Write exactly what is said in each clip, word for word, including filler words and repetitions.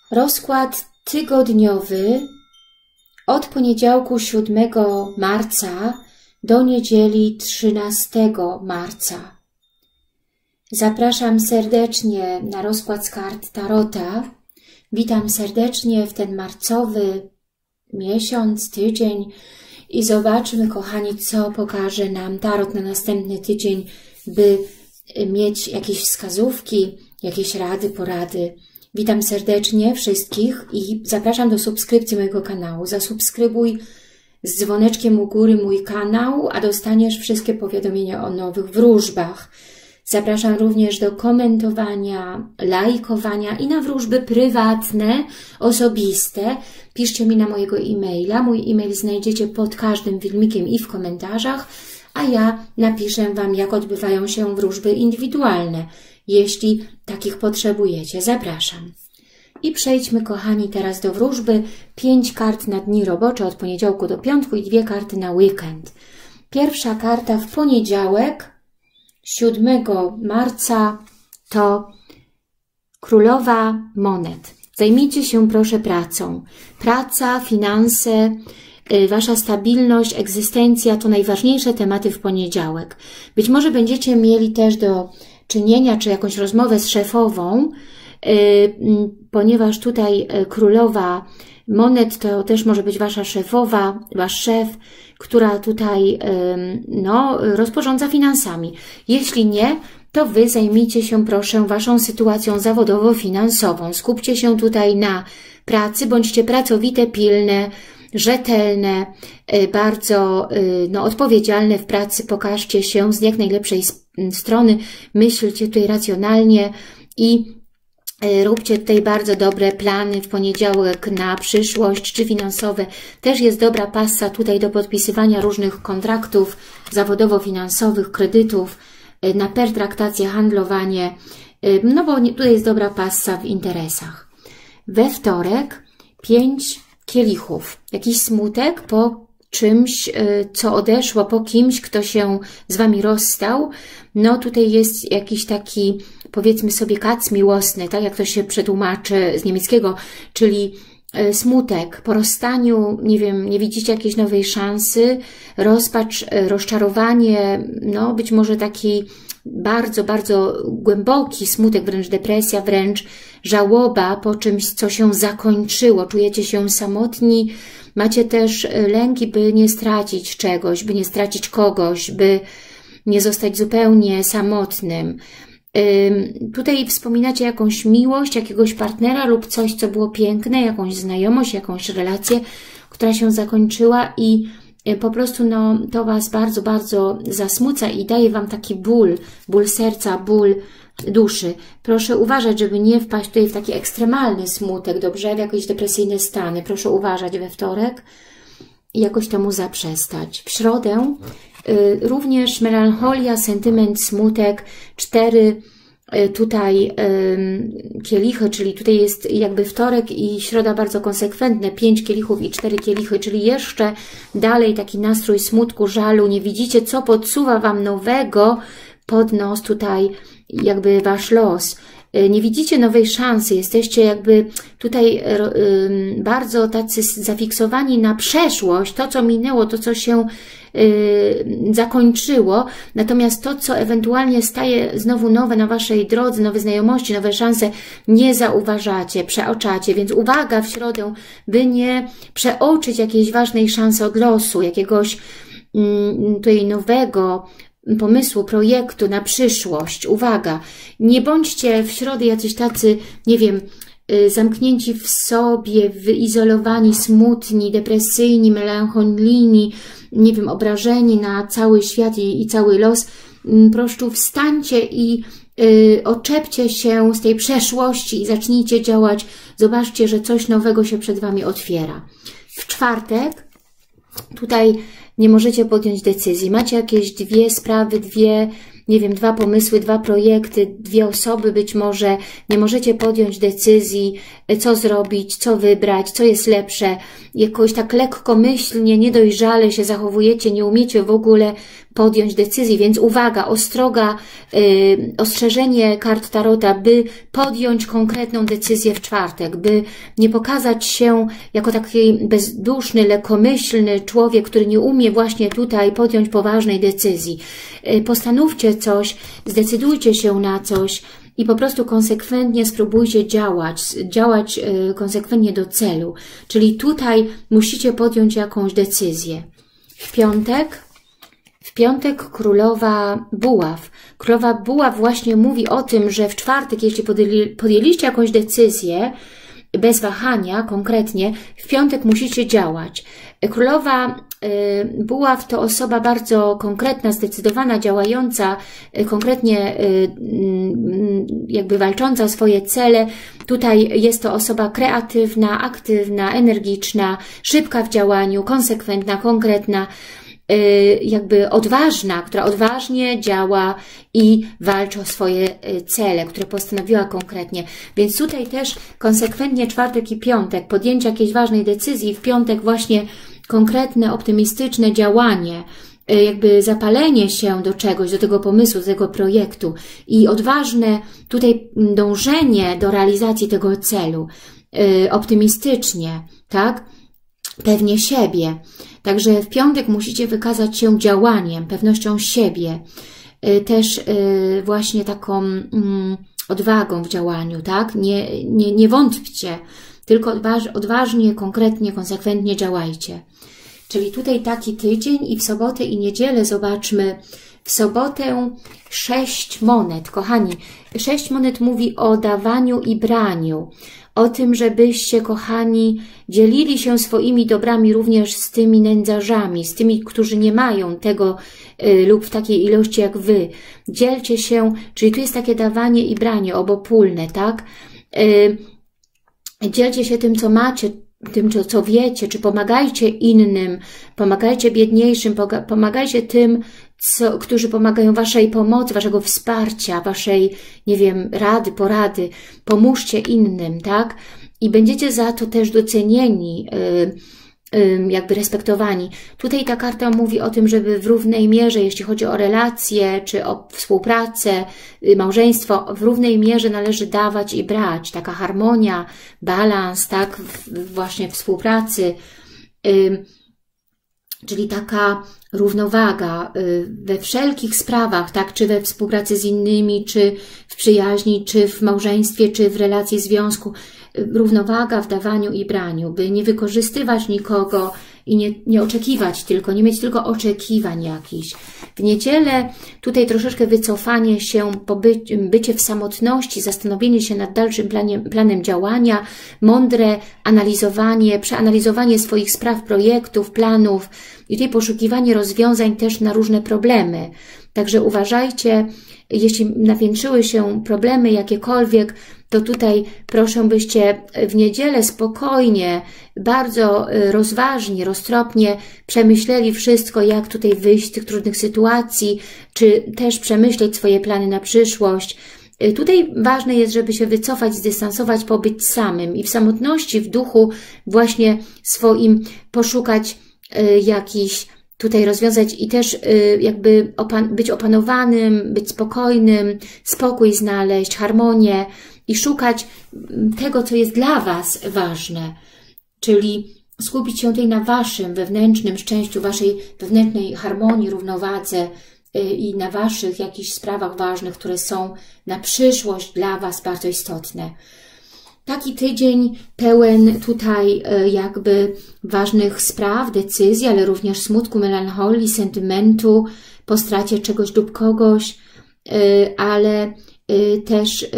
Rozkład tygodniowy od poniedziałku siódmego marca do niedzieli trzynastego marca. Zapraszam serdecznie na rozkład z kart Tarota. Witam serdecznie w ten marcowy miesiąc, tydzień i zobaczmy, kochani, co pokaże nam Tarot na następny tydzień, by mieć jakieś wskazówki, jakieś rady, porady. Witam serdecznie wszystkich i zapraszam do subskrypcji mojego kanału. Zasubskrybuj z dzwoneczkiem u góry mój kanał, a dostaniesz wszystkie powiadomienia o nowych wróżbach. Zapraszam również do komentowania, lajkowania i na wróżby prywatne, osobiste. Piszcie mi na mojego e-maila. Mój e-mail znajdziecie pod każdym filmikiem i w komentarzach, a ja napiszę Wam, jak odbywają się wróżby indywidualne, jeśli takich potrzebujecie. Zapraszam. I przejdźmy, kochani, teraz do wróżby. Pięć kart na dni robocze od poniedziałku do piątku i dwie karty na weekend. Pierwsza karta w poniedziałek, siódmego marca, to Królowa Monet. Zajmijcie się proszę pracą. Praca, finanse, Wasza stabilność, egzystencja to najważniejsze tematy w poniedziałek. Być może będziecie mieli też do czynienia, czy jakąś rozmowę z szefową, ponieważ tutaj Królowa Monet to też może być Wasza szefowa, Wasz szef, która tutaj no, rozporządza finansami. Jeśli nie, to Wy zajmijcie się proszę Waszą sytuacją zawodowo-finansową. Skupcie się tutaj na pracy, bądźcie pracowite, pilne, rzetelne, bardzo no, odpowiedzialne w pracy. Pokażcie się z jak najlepszej strony, myślcie tutaj racjonalnie i róbcie tutaj bardzo dobre plany w poniedziałek na przyszłość, czy finansowe. Też jest dobra passa tutaj do podpisywania różnych kontraktów zawodowo-finansowych, kredytów, na pertraktację, handlowanie, no bo tutaj jest dobra passa w interesach. We wtorek pięć kielichów. Jakiś smutek po czymś, co odeszło, po kimś, kto się z Wami rozstał. No tutaj jest jakiś taki, powiedzmy sobie, kac miłosny, tak jak to się przetłumaczy z niemieckiego, czyli smutek po rozstaniu, nie wiem, nie widzicie jakiejś nowej szansy, rozpacz, rozczarowanie, no być może taki bardzo, bardzo głęboki smutek, wręcz depresja, wręcz żałoba po czymś, co się zakończyło. Czujecie się samotni, macie też lęki, by nie stracić czegoś, by nie stracić kogoś, by nie zostać zupełnie samotnym. Tutaj wspominacie jakąś miłość, jakiegoś partnera lub coś, co było piękne, jakąś znajomość, jakąś relację, która się zakończyła i po prostu no, to Was bardzo, bardzo zasmuca i daje Wam taki ból, ból serca, ból duszy. Proszę uważać, żeby nie wpaść tutaj w taki ekstremalny smutek, dobrze, w jakieś depresyjne stany. Proszę uważać we wtorek i jakoś temu zaprzestać. W środę y, również melancholia, sentyment, smutek, cztery y, tutaj y, kielichy, czyli tutaj jest jakby wtorek i środa bardzo konsekwentne, pięć kielichów i cztery kielichy, czyli jeszcze dalej taki nastrój smutku, żalu, nie widzicie, co podsuwa Wam nowego pod nos tutaj, jakby Wasz los. Nie widzicie nowej szansy, jesteście jakby tutaj bardzo tacy zafiksowani na przeszłość, to co minęło, to co się zakończyło, natomiast to co ewentualnie staje znowu nowe na Waszej drodze, nowe znajomości, nowe szanse, nie zauważacie, przeoczacie, więc uwaga w środę, by nie przeoczyć jakiejś ważnej szansy od losu, jakiegoś tutaj nowego pomysłu, projektu na przyszłość. Uwaga, nie bądźcie w środę jacyś tacy, nie wiem, zamknięci w sobie, wyizolowani, smutni, depresyjni, melancholijni, nie wiem, obrażeni na cały świat i, i cały los. Po prostu wstańcie i y, oczepcie się z tej przeszłości i zacznijcie działać. Zobaczcie, że coś nowego się przed Wami otwiera. W czwartek tutaj nie możecie podjąć decyzji. Macie jakieś dwie sprawy, dwie, nie wiem, dwa pomysły, dwa projekty, dwie osoby być może. Nie możecie podjąć decyzji, co zrobić, co wybrać, co jest lepsze. Jakoś tak lekkomyślnie, niedojrzale się zachowujecie, nie umiecie w ogóle podjąć decyzji, więc uwaga, ostroga, yy, ostrzeżenie kart Tarota, by podjąć konkretną decyzję w czwartek, by nie pokazać się jako taki bezduszny, lekkomyślny człowiek, który nie umie właśnie tutaj podjąć poważnej decyzji. Yy, postanówcie coś, zdecydujcie się na coś i po prostu konsekwentnie spróbujcie działać, działać yy, konsekwentnie do celu. Czyli tutaj musicie podjąć jakąś decyzję. W piątek, w piątek królowa buław. Królowa buław właśnie mówi o tym, że w czwartek, jeśli podjęli, podjęliście jakąś decyzję, bez wahania konkretnie, w piątek musicie działać. Królowa y, buław to osoba bardzo konkretna, zdecydowana, działająca, y, konkretnie y, y, jakby walcząca o swoje cele. Tutaj jest to osoba kreatywna, aktywna, energiczna, szybka w działaniu, konsekwentna, konkretna, y, jakby odważna, która odważnie działa i walczy o swoje cele, które postanowiła konkretnie. Więc tutaj też konsekwentnie czwartek i piątek, podjęcie jakiejś ważnej decyzji, w piątek właśnie konkretne, optymistyczne działanie, jakby zapalenie się do czegoś, do tego pomysłu, do tego projektu i odważne tutaj dążenie do realizacji tego celu, optymistycznie, tak? Pewnie siebie. Także w piątek musicie wykazać się działaniem, pewnością siebie, też właśnie taką odwagą w działaniu, tak? Nie, nie, nie wątpcie, tylko odważ, odważnie, konkretnie, konsekwentnie działajcie. Czyli tutaj taki tydzień i w sobotę i niedzielę zobaczmy. W sobotę sześć monet. Kochani, sześć monet mówi o dawaniu i braniu. O tym, żebyście, kochani, dzielili się swoimi dobrami również z tymi nędzarzami, z tymi, którzy nie mają tego y, lub w takiej ilości jak wy. Dzielcie się, czyli tu jest takie dawanie i branie obopólne, tak? Y, dzielcie się tym, co macie, tym, co, co wiecie, czy pomagajcie innym, pomagajcie biedniejszym, pomagajcie tym, co, którzy pomagają waszej pomocy, waszego wsparcia, waszej, nie wiem, rady, porady. Pomóżcie innym, tak? I będziecie za to też docenieni, yy, yy, jakby respektowani. Tutaj ta karta mówi o tym, żeby w równej mierze, jeśli chodzi o relacje, czy o współpracę, yy, małżeństwo, w równej mierze należy dawać i brać. Taka harmonia, balans, tak? W, właśnie współpracy. Yy, Czyli taka równowaga we wszelkich sprawach, tak, czy we współpracy z innymi, czy w przyjaźni, czy w małżeństwie, czy w relacji związku. Równowaga w dawaniu i braniu, by nie wykorzystywać nikogo i nie, nie oczekiwać tylko, nie mieć tylko oczekiwań jakichś. W niedzielę tutaj troszeczkę wycofanie się, poby, bycie w samotności, zastanowienie się nad dalszym planie, planem działania, mądre analizowanie, przeanalizowanie swoich spraw, projektów, planów i tutaj poszukiwanie rozwiązań też na różne problemy. Także uważajcie, jeśli napiętrzyły się problemy jakiekolwiek, to tutaj proszę, byście w niedzielę spokojnie, bardzo rozważnie, roztropnie przemyśleli wszystko, jak tutaj wyjść z tych trudnych sytuacji, czy też przemyśleć swoje plany na przyszłość. Tutaj ważne jest, żeby się wycofać, zdystansować, pobyć samym i w samotności, w duchu właśnie swoim poszukać jakichś tutaj rozwiązać i też jakby opan być opanowanym, być spokojnym, spokój znaleźć, harmonię i szukać tego, co jest dla Was ważne, czyli skupić się tutaj na Waszym wewnętrznym szczęściu, Waszej wewnętrznej harmonii, równowadze i na Waszych jakichś sprawach ważnych, które są na przyszłość dla Was bardzo istotne. Taki tydzień pełen tutaj jakby ważnych spraw, decyzji, ale również smutku, melancholii, sentymentu, po stracie czegoś lub kogoś, ale też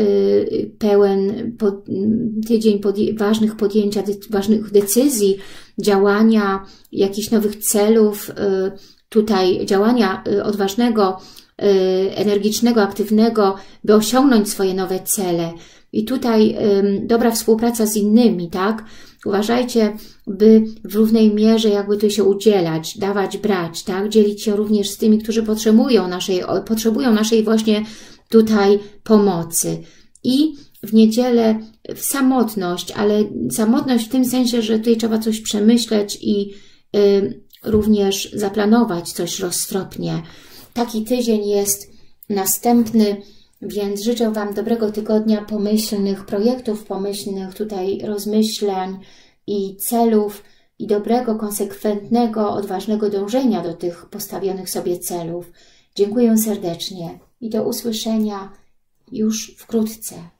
pełen tydzień ważnych podjęcia, ważnych decyzji, działania, jakichś nowych celów, tutaj działania odważnego, energicznego, aktywnego, by osiągnąć swoje nowe cele. I tutaj ym, dobra współpraca z innymi, tak? Uważajcie, by w równej mierze jakby tu się udzielać, dawać, brać, tak? Dzielić się również z tymi, którzy potrzebują naszej, potrzebują naszej właśnie tutaj pomocy. I w niedzielę w samotność, ale samotność w tym sensie, że tutaj trzeba coś przemyśleć i y, również zaplanować coś roztropnie. Taki tydzień jest następny, więc życzę Wam dobrego tygodnia, pomyślnych projektów, pomyślnych tutaj rozmyślań i celów i dobrego, konsekwentnego, odważnego dążenia do tych postawionych sobie celów. Dziękuję serdecznie i do usłyszenia już wkrótce.